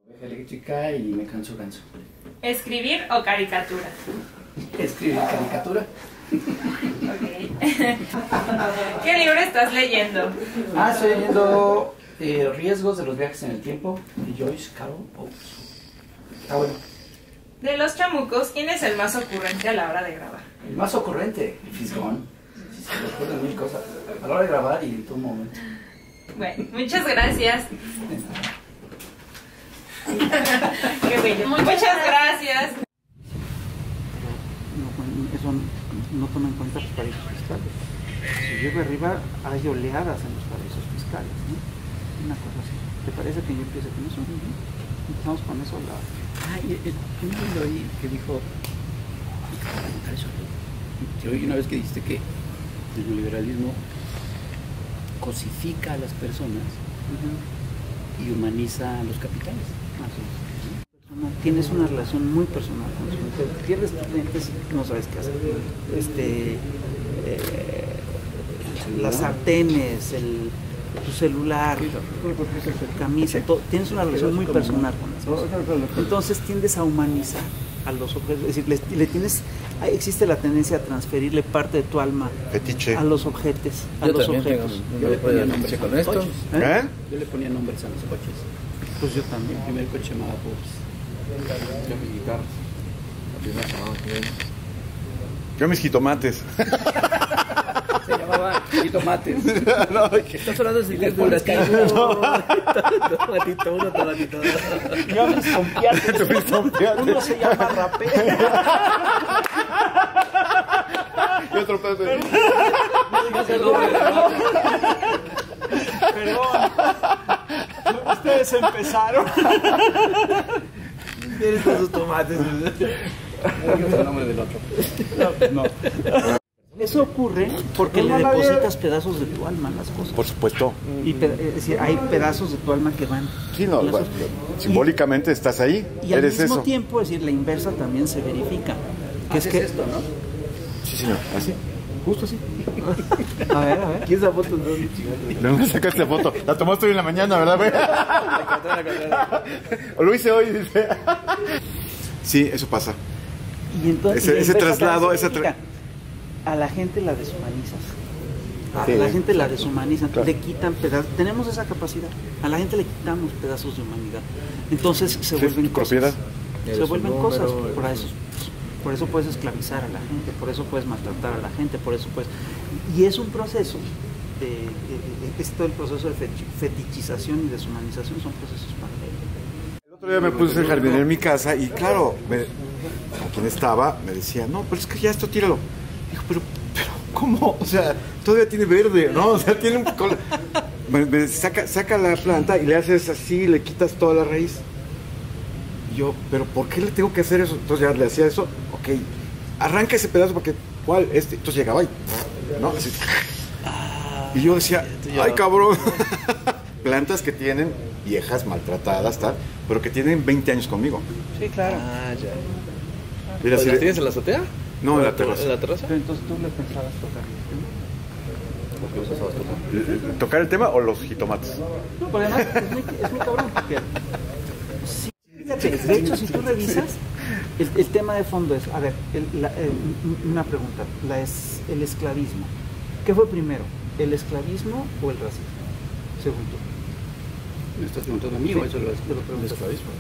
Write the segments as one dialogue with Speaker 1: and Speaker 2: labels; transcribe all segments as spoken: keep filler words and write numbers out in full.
Speaker 1: Eléctrica y me canso ganso.
Speaker 2: ¿Escribir o caricatura?
Speaker 1: Escribir caricatura.
Speaker 2: Okay. ¿Qué libro estás leyendo?
Speaker 1: Ah, estoy leyendo eh, Riesgos de los viajes en el tiempo de Joyce Carol Oates. Está bueno.
Speaker 2: De los chamucos, ¿quién es el más ocurrente a la hora de grabar?
Speaker 1: El más ocurrente, el fisgón. Sí, se le ocurren mil cosas a la hora de grabar y en todo momento.
Speaker 2: Bueno, muchas gracias. Qué bello. Muchas gracias.
Speaker 3: No, eso no toma en cuenta los paraísos fiscales. Si llego arriba, hay oleadas en los paraísos fiscales, ¿no? Una cosa así. ¿Te parece que yo empiece con eso? Empezamos con eso. La...
Speaker 1: Ah, y el lo oí que dijo. Yo oí una vez que dijiste que el neoliberalismo cosifica a las personas uh-huh. y humaniza a los capitales.
Speaker 3: Así es. Tienes una relación muy personal con eso. Te pierdes tus lentes y no sabes qué hacer. Este, eh, las sartenes, el, tu celular, tu camisa, todo, tienes una relación muy personal con eso. Entonces tiendes a humanizar a los objetos. Es decir, le, le tienes, existe la tendencia a transferirle parte de tu alma
Speaker 4: Fetiche.
Speaker 3: a los objetos. A
Speaker 5: yo
Speaker 3: los
Speaker 5: también
Speaker 3: objetos.
Speaker 5: Tengo,
Speaker 1: yo le ponía nombres
Speaker 5: con esto.
Speaker 1: Coches,
Speaker 4: ¿Eh? ¿Eh?
Speaker 1: Yo le ponía nombres a los coches.
Speaker 3: Pues yo también.
Speaker 1: El primer coche llamaba Bobs.
Speaker 5: Yo mis guitarras. La primera llamaba bien.
Speaker 4: Yo mis jitomates.
Speaker 1: Se llamaba jitomates.
Speaker 5: No, estás hablando de
Speaker 1: le pones
Speaker 5: tomatito uno, tomatito dos.
Speaker 3: Yo mis compiates. Uno se llama rapé.
Speaker 4: Y otro pedo.
Speaker 3: Perdón. Ustedes empezaron.
Speaker 5: Tienes esos tomates.
Speaker 1: El nombre del otro.
Speaker 3: No, no. Eso ocurre porque le depositas pedazos de tu alma a las cosas.
Speaker 4: Por supuesto.
Speaker 3: Y es decir, hay pedazos de tu alma que van.
Speaker 4: Sí, no, bueno, simbólicamente estás ahí.
Speaker 3: Y al
Speaker 4: eres
Speaker 3: mismo
Speaker 4: eso.
Speaker 3: tiempo, es decir, la inversa también se verifica. Que es que
Speaker 1: esto, ¿no?
Speaker 4: Sí, señor. Así. Justo así.
Speaker 3: A ver, a ver.
Speaker 5: ¿Quién esa foto?
Speaker 4: ¿De dónde sacaste la foto? La tomaste hoy en la mañana, ¿verdad, güey? O lo hice hoy, dice. Sí, eso pasa.
Speaker 3: Y entonces,
Speaker 4: Ese,
Speaker 3: y
Speaker 4: ese traslado, esa
Speaker 3: tra...
Speaker 4: tra...
Speaker 3: a la gente la deshumanizas. A
Speaker 4: Sí,
Speaker 3: la gente la deshumanizan,
Speaker 4: claro.
Speaker 3: le quitan pedazos. Tenemos esa capacidad. A la gente le quitamos pedazos de humanidad. Entonces se
Speaker 4: Sí,
Speaker 3: vuelven
Speaker 4: tu
Speaker 3: cosas.
Speaker 4: propiedad.
Speaker 3: Se vuelven cosas. Por eso, por eso puedes esclavizar a la gente, por eso puedes maltratar a la gente, por eso puedes. Y es un proceso. De, de, de, es todo el proceso de fetichización y deshumanización, son procesos paralelos.
Speaker 4: El otro día me puse a jardinear en mi casa y claro, me, con quien estaba me decía, no, pero es que ya esto tíralo. Dijo, pero, pero, ¿cómo? O sea, todavía tiene verde, ¿no? O sea, tiene un... Col... Me, me saca, saca la planta y le haces así, le quitas toda la raíz. Y yo, pero ¿por qué le tengo que hacer eso? Entonces ya le hacía eso, ok, arranca ese pedazo porque, ¿cuál? Este. Entonces llegaba y, ¿no? Así. Y yo decía, ay cabrón, plantas que tienen viejas, maltratadas, tal, pero que tienen veinte años conmigo.
Speaker 3: Sí, claro.
Speaker 5: Ah, ya.
Speaker 4: Mira,
Speaker 5: ¿Las
Speaker 4: si
Speaker 5: tienes en la azotea?
Speaker 4: No, en la terraza.
Speaker 5: ¿En la terraza?
Speaker 3: Pero entonces tú le pensabas tocar.
Speaker 5: ¿Por qué usas tocar?
Speaker 4: ¿Tocar el tema o los jitomates?
Speaker 3: No, pero además es muy, es muy cabrón porque... Sí, fíjate, de hecho, si tú revisas, el, el tema de fondo es, a ver, el, la, el, una pregunta, la es, el esclavismo. ¿Qué fue primero, el esclavismo o el racismo? Según tú.
Speaker 1: Me estás preguntando a mí o eso lo es.
Speaker 5: El esclavismo.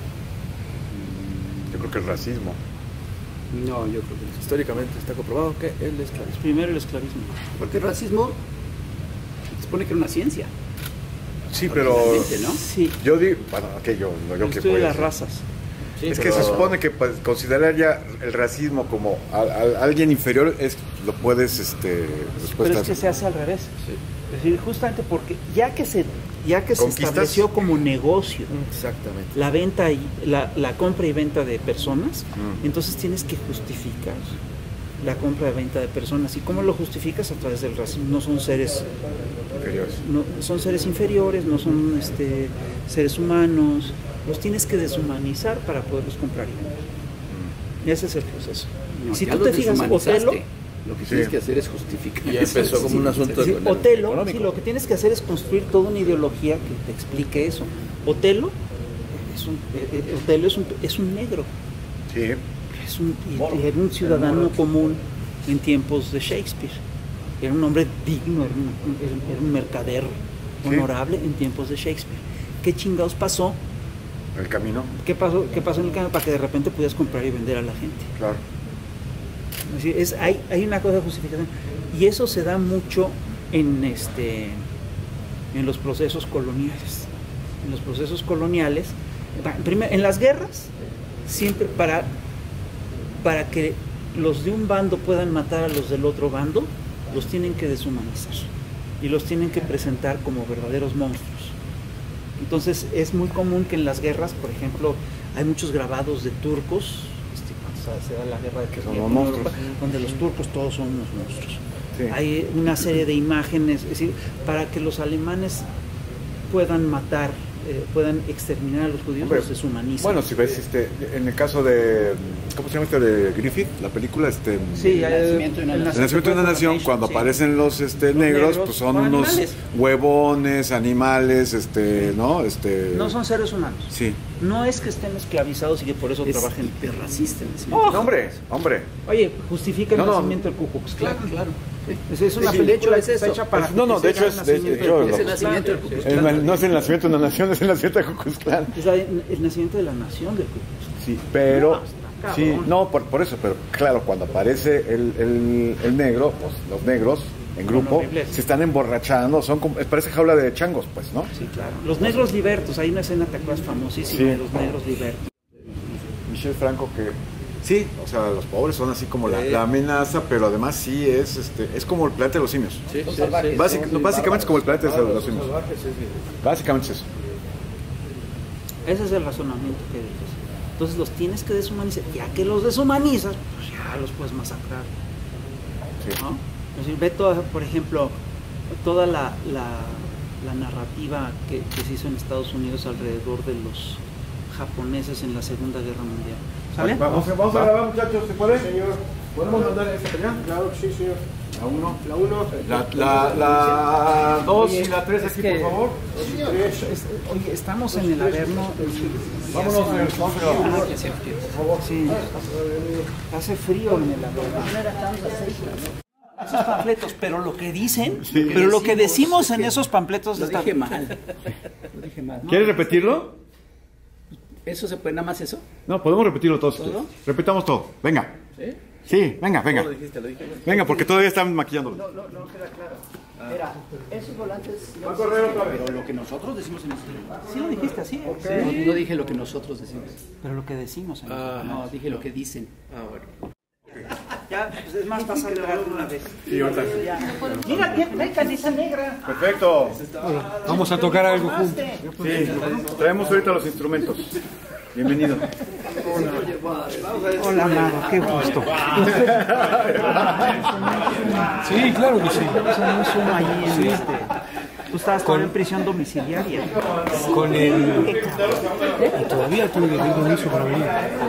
Speaker 4: Yo creo que el racismo.
Speaker 1: No, yo creo que no.
Speaker 5: Históricamente está comprobado que el esclavismo.
Speaker 3: Primero el esclavismo.
Speaker 1: Porque el racismo se supone que era una ciencia.
Speaker 4: Sí, pero...
Speaker 1: ¿no?
Speaker 3: Sí.
Speaker 4: Yo digo, bueno, ok, yo, no, yo
Speaker 3: El
Speaker 4: que
Speaker 3: estudio de
Speaker 4: voy a
Speaker 3: las
Speaker 4: decir.
Speaker 3: razas.
Speaker 5: Sí,
Speaker 4: es
Speaker 5: pero...
Speaker 4: que se supone que pues, considerar ya el racismo como a, a alguien inferior es lo puedes, este, después
Speaker 3: Pero es que se hace al revés.
Speaker 5: Sí.
Speaker 3: Es decir, justamente porque ya que se, ya que se
Speaker 4: ¿Conquistas?
Speaker 3: estableció como negocio
Speaker 5: Exactamente.
Speaker 3: la venta y la, la compra y venta de personas,
Speaker 4: Mm.
Speaker 3: entonces tienes que justificar la compra y venta de personas. ¿Y cómo lo justificas? A través del racismo. No son seres
Speaker 4: inferiores.
Speaker 3: no, son seres inferiores, no son este, seres humanos, los tienes que deshumanizar para poderlos comprar y vender.
Speaker 4: Mm.
Speaker 3: Ese es el proceso.
Speaker 1: No,
Speaker 3: si
Speaker 1: ya
Speaker 3: tú
Speaker 1: los
Speaker 3: te fijas,
Speaker 1: deshumanizaste.
Speaker 3: Otelo,
Speaker 1: Lo que
Speaker 4: Sí.
Speaker 1: tienes que hacer es justificar.
Speaker 5: Y ya empezó como un asunto
Speaker 3: sí,
Speaker 5: de-
Speaker 3: Otelo,
Speaker 5: económico.
Speaker 3: sí, lo que tienes que hacer es construir toda una ideología que te explique eso. Otelo es un, eh, Otello es un, es un negro.
Speaker 4: Sí.
Speaker 3: Es un, y, era un ciudadano común en tiempos de Shakespeare. Era un hombre digno, era un, era un mercader honorable sí. en tiempos de Shakespeare. ¿Qué chingados pasó?
Speaker 4: El camino.
Speaker 3: ¿Qué pasó, qué pasó en el camino para que de repente pudieras comprar y vender a la gente?
Speaker 4: Claro.
Speaker 3: Es decir, es, hay, hay una cosa de justificación. Y eso se da mucho en, este, en los procesos coloniales. En los procesos coloniales, primero, en las guerras, siempre para, para que los de un bando puedan matar a los del otro bando, los tienen que deshumanizar y los tienen que presentar como verdaderos monstruos. Entonces es muy común que en las guerras, por ejemplo, hay muchos grabados de turcos, este, cuando se da la guerra de que
Speaker 4: son monstruos,
Speaker 3: Europa, donde los turcos todos son unos monstruos.
Speaker 4: Sí.
Speaker 3: Hay una serie de imágenes, es decir, para que los alemanes puedan matar, eh, puedan exterminar a los judíos,
Speaker 4: Hombre,
Speaker 3: los deshumanizan.
Speaker 4: Bueno, si ves, este, en el caso de, ¿cómo se llama este de Griffith? La película, este,
Speaker 3: sí,
Speaker 1: el nacimiento de una
Speaker 4: nación, el nacimiento de una nación, cuando sí. aparecen los, este, los negros, negros, pues son unos animales. huevones, animales, este, ¿no? Este,
Speaker 3: no son seres humanos.
Speaker 4: Sí.
Speaker 3: No es que estén esclavizados y que por eso
Speaker 1: es
Speaker 3: trabajen.
Speaker 1: Racista.
Speaker 3: Oh.
Speaker 4: No, hombre, hombre.
Speaker 3: Oye, justifica el
Speaker 4: no,
Speaker 3: nacimiento del Ku Klux Klan.
Speaker 1: Claro, claro.
Speaker 3: Es, es una
Speaker 1: sí,
Speaker 3: película
Speaker 1: es eso.
Speaker 3: hecha para.
Speaker 4: No, no, de hecho es, de, de, hecho,
Speaker 1: es el nacimiento del Ku Klux Klan.
Speaker 4: El, no es el nacimiento de una nación, es el nacimiento del Ku Klux Klan.
Speaker 3: Es la, el nacimiento de la nación del Ku Klux Klan.
Speaker 4: Sí, pero.
Speaker 3: No,
Speaker 4: sí, no, por, por eso, pero claro, cuando aparece el, el, el negro, pues los negros en grupo se están emborrachando, son como, parece jaula de changos, pues, ¿no?
Speaker 3: Sí, claro. Los negros libertos, hay una escena, ¿te acuerdas? Famosísima sí. de los negros libertos.
Speaker 4: Michel Franco que sí, o sea, los pobres son así como la, la amenaza, pero además sí es este es como el planeta de los simios. Sí, sí, sí, Básic, no, básicamente es como el planeta de los simios. Básicamente es eso.
Speaker 3: Ese es el razonamiento que dices. Entonces los tienes que deshumanizar. Ya que los deshumanizas, pues ya los puedes masacrar. Sí. ¿No? Es decir, ve toda, por ejemplo, toda la, la, la narrativa que, que se hizo en Estados Unidos alrededor de los japoneses en la Segunda Guerra Mundial. ¿Sale?
Speaker 4: Vamos, vamos a grabar, muchachos, ¿se puede?
Speaker 6: Señor.
Speaker 4: ¿Podemos mandar esta para allá?
Speaker 6: Claro que sí, señor.
Speaker 4: La uno.
Speaker 6: La uno.
Speaker 4: La, la, la dos
Speaker 3: Oye,
Speaker 4: y la tres aquí,
Speaker 3: que,
Speaker 4: por favor.
Speaker 3: Es, es, oye, estamos en el Averno.
Speaker 4: Vámonos, señor. Vamos a grabar.
Speaker 1: Por favor.
Speaker 3: Sí. Hace frío en el Averno. Esos panfletos, pero lo que dicen, sí. pero lo que decimos en esos panfletos
Speaker 1: lo
Speaker 3: está
Speaker 1: dije mal. Lo dije mal.
Speaker 4: ¿Quieres repetirlo?
Speaker 1: ¿Eso se puede nada más eso?
Speaker 4: No, podemos repetirlo todos.
Speaker 1: ¿Todo?
Speaker 4: Repitamos todo. Venga.
Speaker 1: ¿Sí?
Speaker 4: Sí, venga, venga.
Speaker 1: Lo dijiste, lo dije.
Speaker 4: Venga, porque todavía están maquillándolo.
Speaker 1: No, no, no queda claro. Mira, esos volantes.
Speaker 4: Va a correr otra vez.
Speaker 1: Pero lo que nosotros decimos en este.
Speaker 3: Sí lo dijiste así. ¿eh?
Speaker 1: Okay. No, no dije lo que nosotros decimos.
Speaker 3: Pero lo que decimos. En
Speaker 1: ah, no, dije lo que dicen. Ah, bueno.
Speaker 3: Ya, pues es más fácil grabar de una vez.
Speaker 4: Sí, ahorita.
Speaker 3: Mira, trae camisa negra.
Speaker 4: Perfecto.
Speaker 6: Hola. Vamos a tocar algo juntos.
Speaker 4: Sí, traemos ahorita los instrumentos. Bienvenido.
Speaker 3: Hola, Mago, qué gusto.
Speaker 6: Sí, claro que sí.
Speaker 3: Somos uno allí en
Speaker 6: sí.
Speaker 3: este. Tú estabas con en prisión domiciliaria.
Speaker 6: Con el. Y todavía tuve que pedir permiso para venir.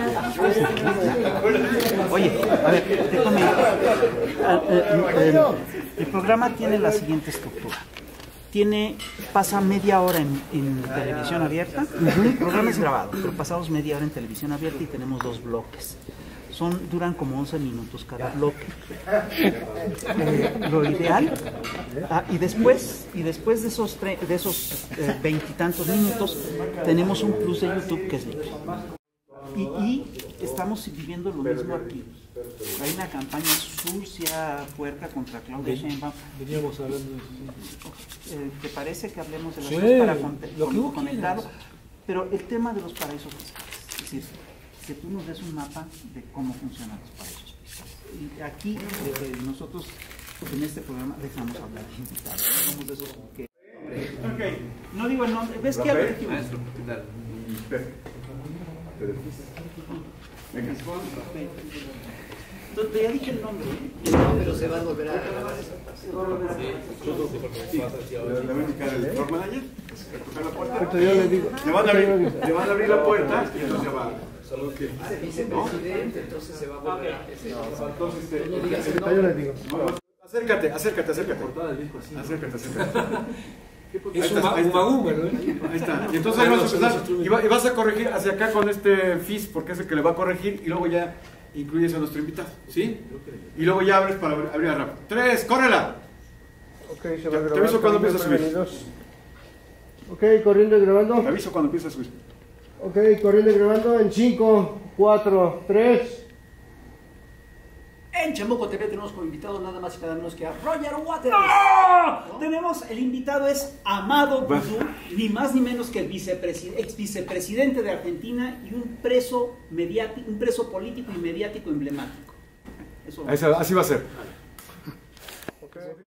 Speaker 3: Oye, a ver, déjame. El, el programa tiene la siguiente estructura. Tiene, pasa media hora en, en televisión abierta. El programa es grabado, pero pasamos media hora en televisión abierta y tenemos dos bloques. Son, duran como once minutos cada bloque. Eh, lo ideal, ah, y después, y después de esos tre, de esos veintitantos eh, minutos, tenemos un plus de YouTube que es libre. Y, y estamos viviendo lo mismo aquí. Hay una campaña sucia, puerca contra Claudia Sheinbaum.
Speaker 6: Veníamos hablando de eso.
Speaker 3: Eh, ¿Te parece que hablemos de las
Speaker 6: sí,
Speaker 3: cosas para con,
Speaker 6: lo que
Speaker 3: con, conectado?
Speaker 6: quieras.
Speaker 3: Pero el tema de los paraísos fiscales, es decir, que tú nos des un mapa de cómo funcionan los paraísos fiscales. Y aquí eh, nosotros en este programa dejamos hablar de invitados, no somos de esos que... Okay. No digo el nombre, ¿ves qué hablo? Entonces, ya dije el nombre.
Speaker 1: No, pero se va a volver a grabar eso.
Speaker 4: Le van a indicar el floor manager, tocar la puerta.
Speaker 6: Ahorita yo le digo.
Speaker 4: Le van a abrir, le van a abrir la puerta y entonces va.
Speaker 1: Vicepresidente, entonces se va a volver a...
Speaker 4: Entonces,
Speaker 1: no digas el
Speaker 6: Yo le digo.
Speaker 4: acércate, acércate, acércate. Acércate, acércate.
Speaker 6: Es un ma- un maguma, ¿no?
Speaker 7: Ahí está. Y entonces ahí vas a empezar y, va- y vas a corregir hacia acá con este F I S, porque es el que le va a corregir, y luego ya incluyes a nuestro invitado, ¿sí? Y luego ya abres para abrir- abrir rápido. ¡Tres! ¡Córrela!
Speaker 8: Ok, se
Speaker 7: Ya,
Speaker 8: va a
Speaker 7: te
Speaker 8: grabar.
Speaker 7: aviso cuando
Speaker 8: Cariño,
Speaker 7: empiezas a subir.
Speaker 8: prevenidos. Ok, corriendo y grabando.
Speaker 7: Te aviso cuando empiezas a subir.
Speaker 8: Ok, corriendo y grabando en cinco, cuatro, tres.
Speaker 9: En Chamuco T V tenemos como invitado nada más y nada menos que a Roger Waters. ¿No? Tenemos, el invitado es Amado Vudú, ni más ni menos que el vicepresi- ex vicepresidente de Argentina y un preso mediático, un preso político y mediático emblemático. Eso
Speaker 7: Esa- así va a ser.
Speaker 8: Ok.